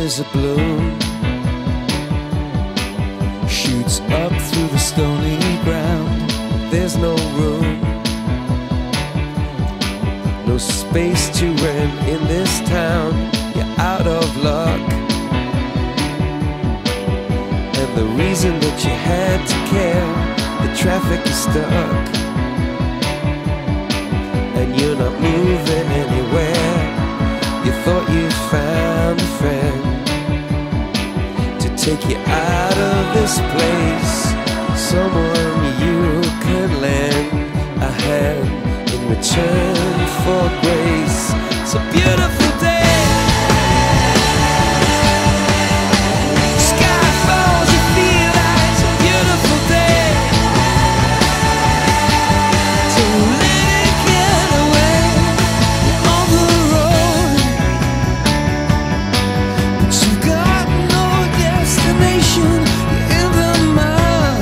is a bloom, shoots up through the stony ground. There's no room, no space to rent in this town. You're out of luck, and the reason that you had to care, the traffic is stuck, and you're not moving anywhere. You thought you found a friend to take you out of this place, someone you could lend a hand in return for grace. It's a beautiful day. Sky falls, you feel like it's a beautiful day. So let it get away on the road, but you've got no destination. You're in the mud,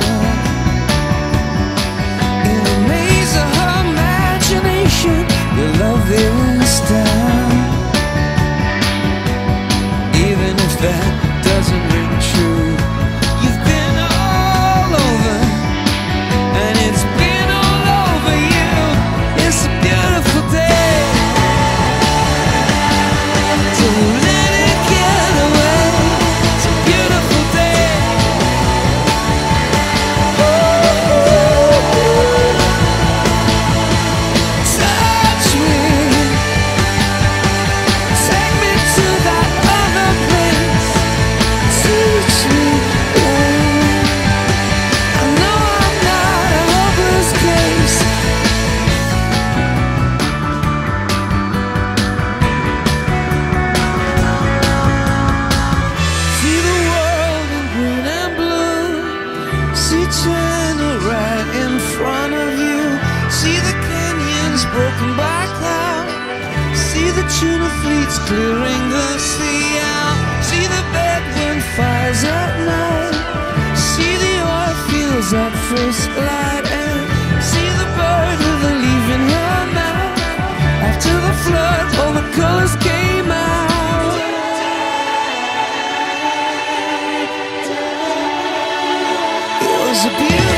in a maze of imagination. Your love is down, even if that doesn't ring true. You've been all over, and it's been all over you. It's a beautiful day, so let it get away. It's a beautiful day. Touch me, take me to that other place. Teach me, I know I'm not a hopeless case. See the world in green and blue. See China right in front of you. See the canyons broken by cloud. See the tuna fleets clearing the sea out. See the bedroom fires at night. See the oil fields at first light. And see the bird with a leaf in her mouth. After the flood, all the colors came out. It was a beautiful